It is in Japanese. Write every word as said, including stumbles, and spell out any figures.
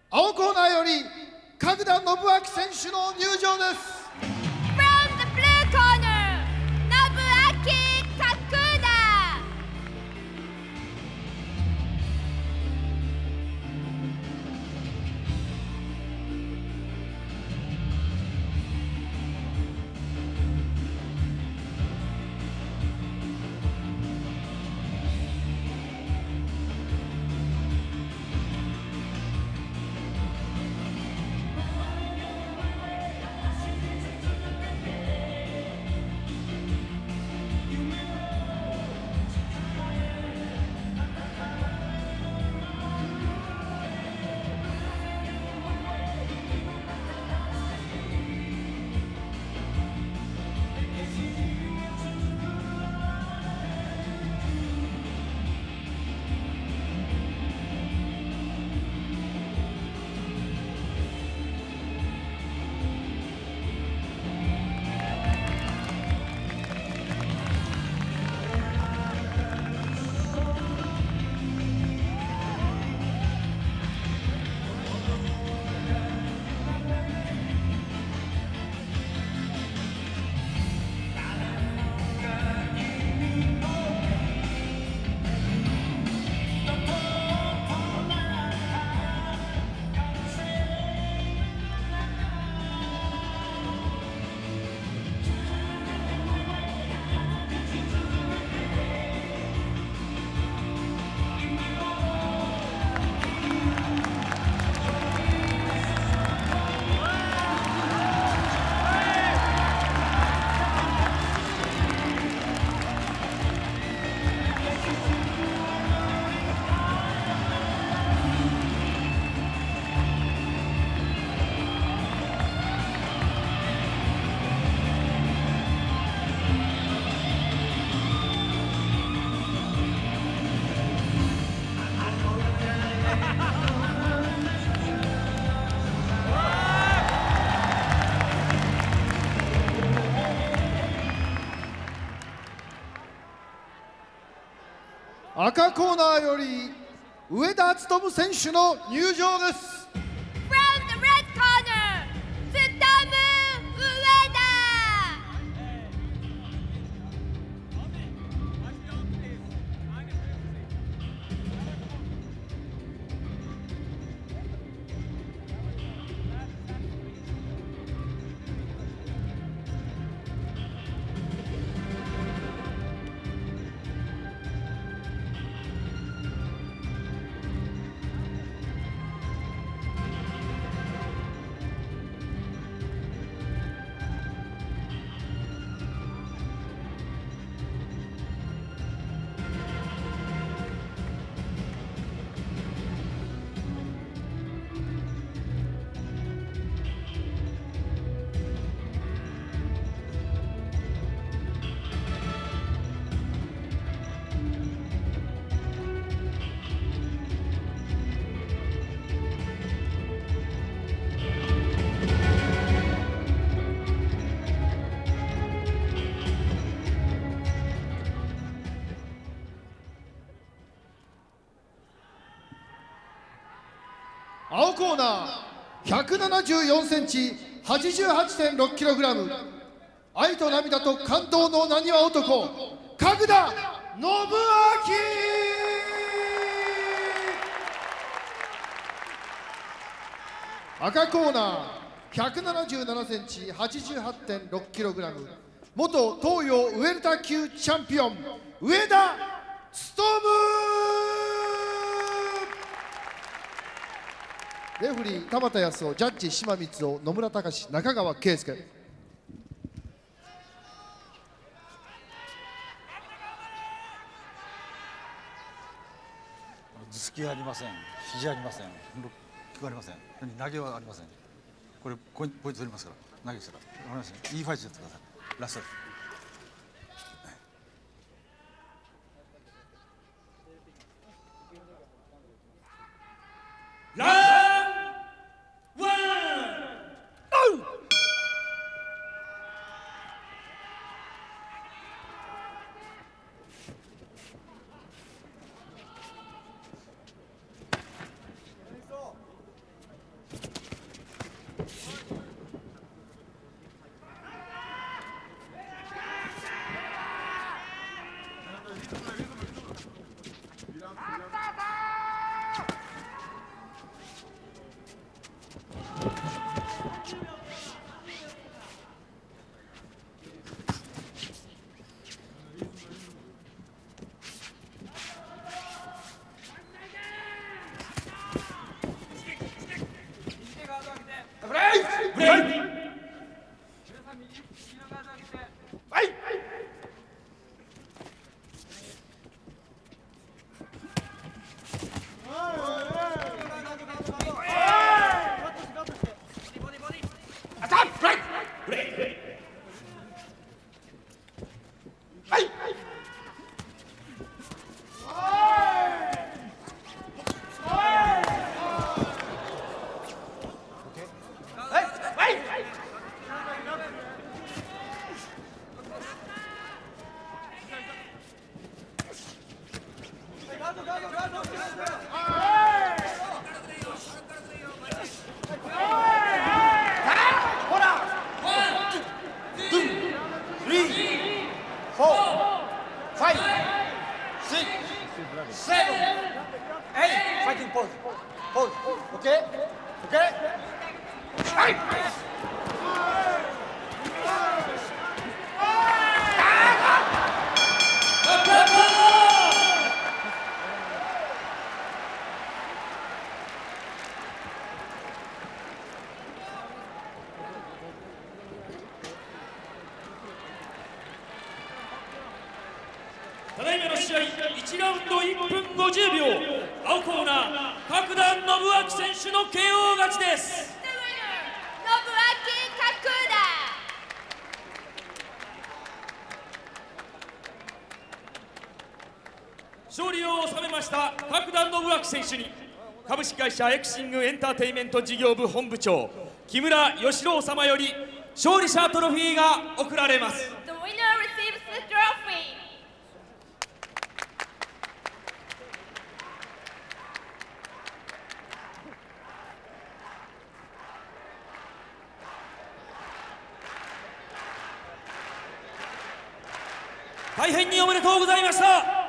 青コーナーより角田信明選手の入場です。 From the blue corner, Nobuaki Kakuda. 赤コーナーより上田勉選手の入場です。 From the red corner, Tsutomu Ueda. 青コーナーひゃくななじゅうよんセンチ はちじゅうはちてんろくキログラム、愛と涙と感動のなにわ男角田信明。赤コーナーひゃくななじゅうななセンチ はちじゅうはちてんろくキログラム、元東洋ウェルター級チャンピオン上田勉。レフリー田畑康夫、ジャッジ島光夫、野村隆、中川圭介。 頭突きはありません、肘ありません、ロックはありません、投げはありません。これポイント取りますから、投げしたらわかりますね。いいファイトやってください。ラスト。 ポーズポーズオッケーオッケーはいただいまの試合いちラウンドいっぷんごじゅうびょう、青コーナー角田信明選手の ケーオー 勝ちです。 The winner, Nobuaki Kakuda. 勝利を収めました角田信明選手に株式会社エクシングエンターテインメント事業部本部長木村義郎様より勝利者トロフィーが贈られます。 The winner receives the trophy. 大変におめでとうございました。